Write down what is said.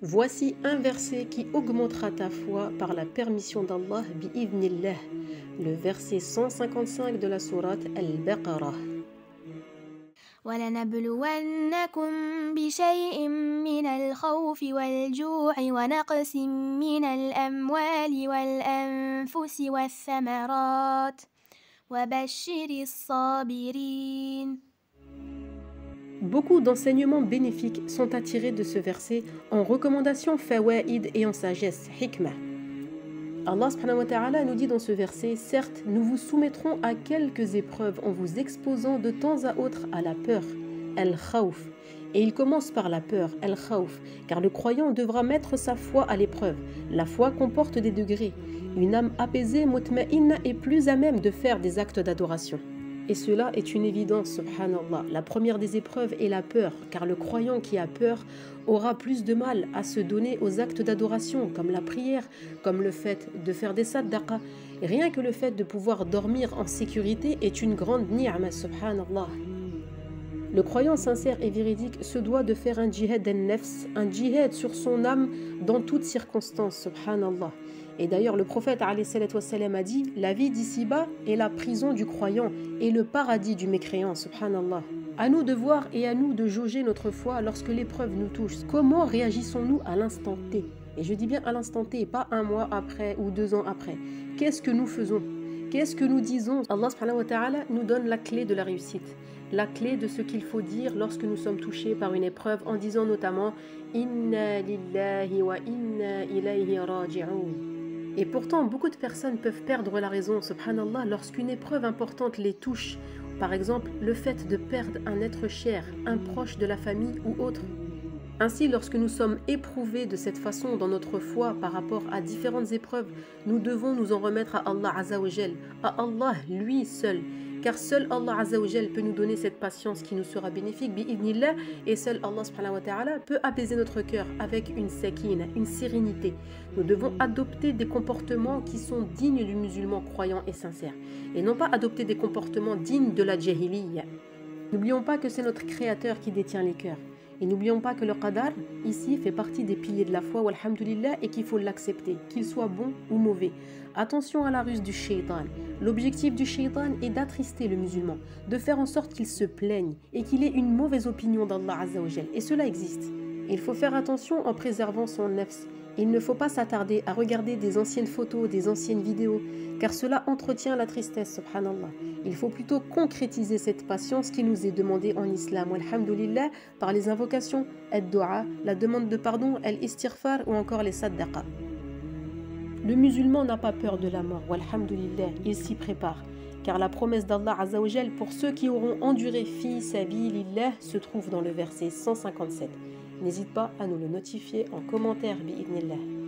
Voici un verset qui augmentera ta foi par la permission d'Allah bi'idhnillah, le verset 155 de la sourate Al-Baqarah. ولنبلونكم بشيء من الخوف والجوع ونقص من الأموال والأنفس والثمرات وبشر الصابرين. Beaucoup d'enseignements bénéfiques sont attirés de ce verset en recommandations fawaïd et en sagesse, hikmah. Allah subhanahu wa ta'ala nous dit dans ce verset, certes, nous vous soumettrons à quelques épreuves en vous exposant de temps à autre à la peur, al-khawf. Et il commence par la peur, al-khawf, car le croyant devra mettre sa foi à l'épreuve. La foi comporte des degrés. Une âme apaisée, mutma'inna, est plus à même de faire des actes d'adoration. Et cela est une évidence, subhanallah. La première des épreuves est la peur, car le croyant qui a peur aura plus de mal à se donner aux actes d'adoration, comme la prière, comme le fait de faire des saddaqa. Rien que le fait de pouvoir dormir en sécurité est une grande ni'ma, subhanallah. Le croyant sincère et véridique se doit de faire un djihad al-nafs, un djihad sur son âme dans toutes circonstances, subhanallah. Et d'ailleurs, le prophète alayhi salatu wassalam a dit, la vie d'ici-bas est la prison du croyant et le paradis du mécréant, subhanallah. À nous de voir et à nous de jauger notre foi lorsque l'épreuve nous touche. Comment réagissons-nous à l'instant T? Et je dis bien à l'instant T, pas un mois après ou 2 ans après. Qu'est-ce que nous faisons? Qu'est-ce que nous disons? Allah subhanahu wa ta'ala nous donne la clé de la réussite, la clé de ce qu'il faut dire lorsque nous sommes touchés par une épreuve, en disant notamment « Inna lillahi wa inna ilayhi raji'un ». Et pourtant, beaucoup de personnes peuvent perdre la raison, subhanallah, lorsqu'une épreuve importante les touche. Par exemple, le fait de perdre un être cher, un proche de la famille ou autre. Ainsi, lorsque nous sommes éprouvés de cette façon dans notre foi par rapport à différentes épreuves, nous devons nous en remettre à Allah Azza wa Jal, à Allah lui seul. Car seul Allah Azza wa Jal peut nous donner cette patience qui nous sera bénéfique, bi'idhnillah, et seul Allah subhanahu wa ta'ala peut apaiser notre cœur avec une sakina, une sérénité. Nous devons adopter des comportements qui sont dignes du musulman croyant et sincère, et non pas adopter des comportements dignes de la jahiliya. N'oublions pas que c'est notre Créateur qui détient les cœurs. Et n'oublions pas que le qadar, ici, fait partie des piliers de la foi, walhamdulillah, et qu'il faut l'accepter, qu'il soit bon ou mauvais. Attention à la ruse du shaitan. L'objectif du shaitan est d'attrister le musulman, de faire en sorte qu'il se plaigne et qu'il ait une mauvaise opinion d'Allah Azza wa Jal. Et cela existe. Il faut faire attention en préservant son nafs. Il ne faut pas s'attarder à regarder des anciennes photos, des anciennes vidéos, car cela entretient la tristesse, subhanallah. Il faut plutôt concrétiser cette patience qui nous est demandée en islam, alhamdulillah, par les invocations, ad-du'a, la demande de pardon, al-istighfar ou encore les saddaqa. Le musulman n'a pas peur de la mort, walhamdulillah, il s'y prépare, car la promesse d'Allah Azza wa Jal pour ceux qui auront enduré fi sabilillah se trouve dans le verset 157. N'hésite pas à nous le notifier en commentaire, bi'idnillah.